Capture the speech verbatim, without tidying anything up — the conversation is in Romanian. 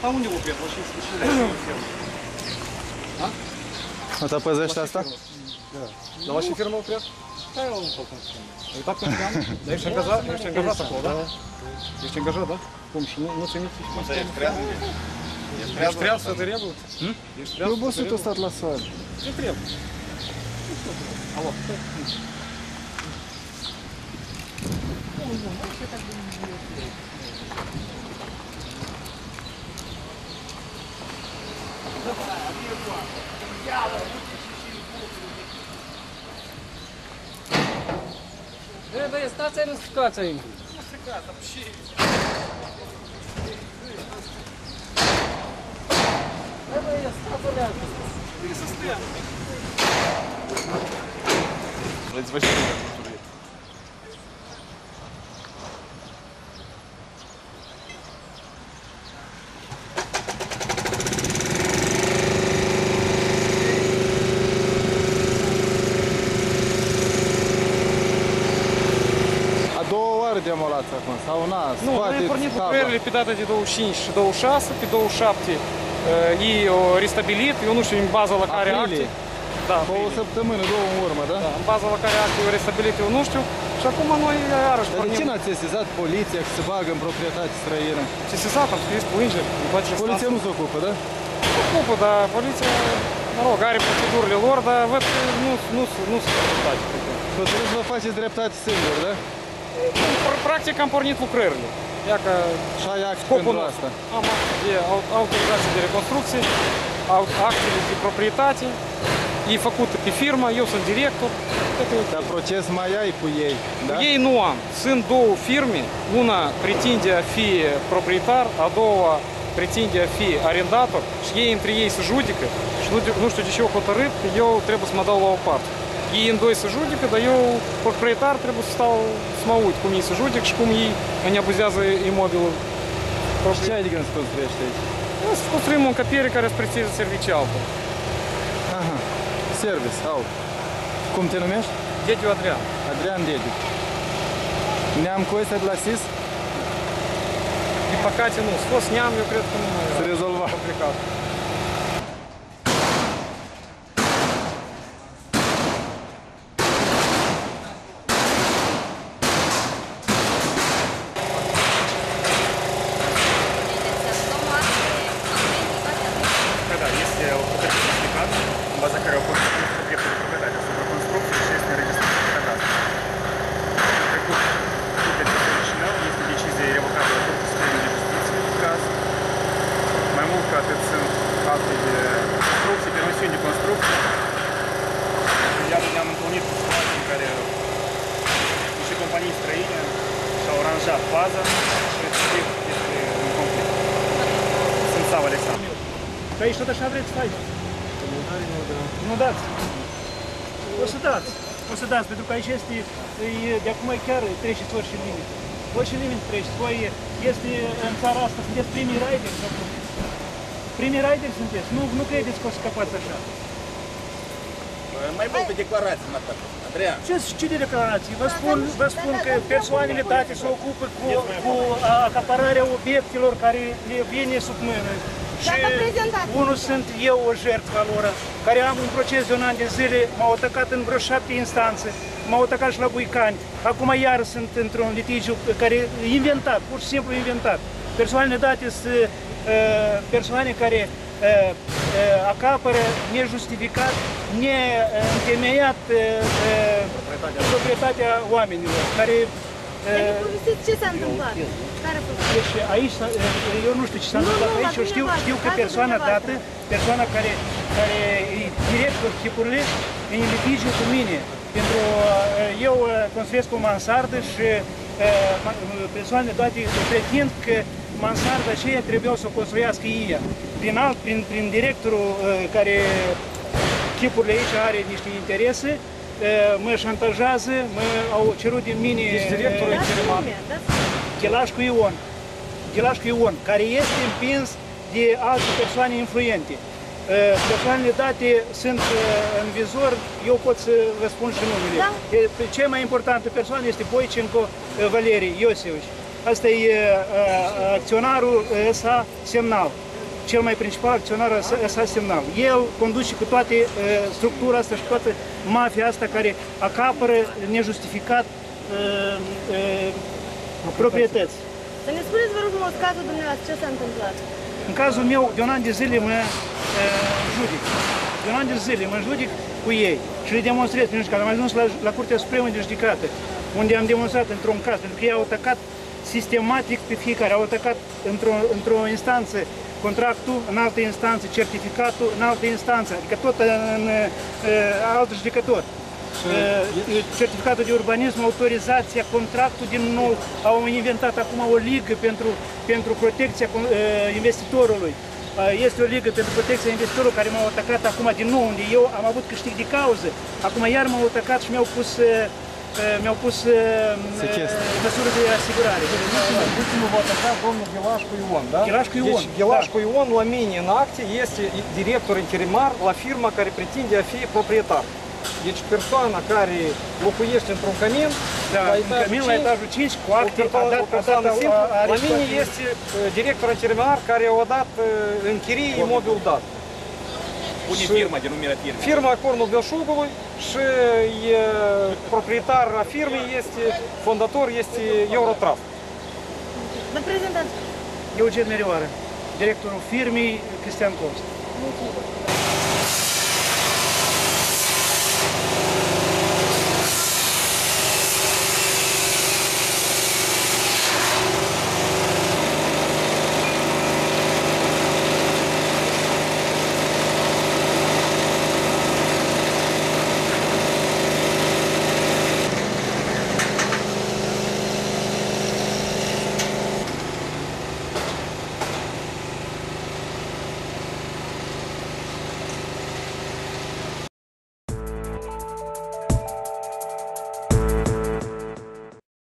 Asta unde o pierd? Și da? O te păzește asta? Da. Dar la și firmă o pierd? Da, eu nu pot cum spune. Ai uitat când știam? Dar ești angajat? Ești angajat acolo, da? Ești angajat, da? Cum? Și nu ți-emiți și cum să ești trează? Ești trează să te trebuie? Ești trează să te obosit o stat la soare. Ce trebuie? Alo. Băi, stați în situația aici. Nu stricat, dar și... Băi, stați în leagă. Trebuie să stea. Vreți vă și pentru demolați acum, sau n-a, Nu, noi am pornit lucrările pe data de douăzeci și cinci și douăzeci și șase, pe douăzeci și șapte uh, ei au restabilit, eu nu știu în baza la care acte. Da, o săptămână, două în urmă, da? Da, în baza la care acte au restabilit, eu nu știu. Și acum noi iarăși pornim. De ce n-ați sesizat poliția că se bagă în proprietate străină? Sesizat, am scris plângeri. Poliția nu se ocupă, da? Se ocupă, dar poliția, mă rog, are procedurile lor, dar văd că nu, nu, nu se dreptate. Trebuie să vă faceți dreptate singur, da? Practic am pornit lucrările. Ia că și ai acte scopul pentru nostru. asta? Am de autorizație de reconstrucție, actele de proprietate, e făcută pe firmă, eu sunt director. Dar proces mai ai cu ei, da? Cu ei nu am. Sunt două firme, una pretinde a fi proprietar, a doua pretinde a fi arendator și ei între ei se judică și nu, nu știu de ce eu hotărât că eu trebuie să mă dau la o parte. Ei în doi se judică, dar eu, proprietar, trebuie să stau să mă uit cum ei se judic și cum ei îmi abuzează imobilul. Și ce adică se construiește aici? Să construim o încăpere care îți prestează servicii altă. Aha, service, au. Cum te numești? Dediu Adrian. Adrian Dediu. Neam cu ăsta de la S I S? Din păcate nu. S-a fost neam, eu cred că nu mai se rezolva. Complicat. în baza care au fost dreptul de proprietate asupra construcției și este înregistrat pe cadastru. Trecut județul Chișinău, este decizie revocabilă a Curții Supreme de Justiție în caz. Mai mult ca atât sunt acte de construcții, permisiuni de construcție. Iată ne-am întâlnit cu situații în care niște companii străine și-au aranjat faza și respectiv este un conflict. Sunt Sava Alexandru. Că aici tot așa vreți să faci? Nu dați. O să dați. O să dați, pentru că aici este, de acum chiar treceți orice limite. Orice limite treceți. Voi este în țara asta, sunteți primii rideri. Primii rideri sunteți. Nu, nu credeți că o să scăpați așa. Mai multe declarații, Natalia. Adrian. Ce, ce de declarații? Vă spun, vă spun că persoanele date se ocupă cu, cu acapararea obiectelor care le vine sub mână. Și unul sunt eu, o jertfă lor, care am un proces de un an de zile, m-au atacat în vreo șapte instanțe, m-au atacat și la Buicani. Acum iar sunt într-un litigiu care e inventat, pur și simplu inventat. Persoanele date sunt uh, persoane care uh, uh, acapără nejustificat, neîntemeiat uh, uh, proprietatea. proprietatea oamenilor, care Adică povestiți ce s-a întâmplat? Care a fost? Deci aici, eu nu știu ce s-a întâmplat aici, eu știu, știu că persoana dată, persoana care, care e director chipurile, e în litigiu cu mine. Pentru, eu construiesc o mansardă și persoanele date pretind că mansarda aceea trebuiau să o construiască ei. Prin, alt, prin, prin directorul care chipurile aici are niște interese, mă șantajează, mă au cerut din mine directorul interimar, Ghelascu Ion, Ghelascu Ion, care este împins de alte persoane influente. Persoanele date sunt în vizor, eu pot să vă spun și numele. Da. Cea mai importantă persoană este Boicenco Valerii Iosevici. Asta e acționarul ăsta semnal. cel mai principal acționar S A Semnal. El conduce cu toate uh, structura asta și toată mafia asta care acapără nejustificat uh, uh, proprietăți. Să ne spuneți, vă rog frumos, cazul dumneavoastră, ce s-a întâmplat? În cazul meu, de un an de zile mă uh, judic. De un an de zile mă judic cu ei și le demonstrez prin judecată. Am ajuns la, la Curtea Supremă de Judecată, unde am demonstrat într-un caz, pentru că ei au atacat sistematic pe fiecare, au atacat într-o, într-o instanță contractul, în altă instanță certificatul, în altă instanță, adică tot în, în, în alt judecător. Uh, certificatul de urbanism, autorizația, contractul din nou, au inventat acum o ligă pentru, pentru protecția uh, investitorului. Uh, este o ligă pentru protecția investitorului care m-au atacat acum din nou, unde eu am avut câștig de cauză. Acum iar m-au atacat și mi-au pus uh, mi-au pus uh, măsuri de asigurare. Ultimul vă atacat domnul Ghelaşcu Ion, da? Ghelaşcu Ion, Deci Ghelaşcu Ion la mine în acte este director interimar la firma care pretinde a fi proprietar. Deci persoana care locuiește într-un cămin, da, la un cămin la etajul cinci, cu acte, o, a dat, o persoană a dat, simplă, a, a, la mine este director interimar care a dat în chirie imobil dat. Pune firma, denumirea firmei. Firma Cornul Belșugului și e, proprietar a firmei este, fondator este Eurotrust. Vă prezentați. Eugen Merioară, directorul firmei Cristian Cost. Mulțumesc.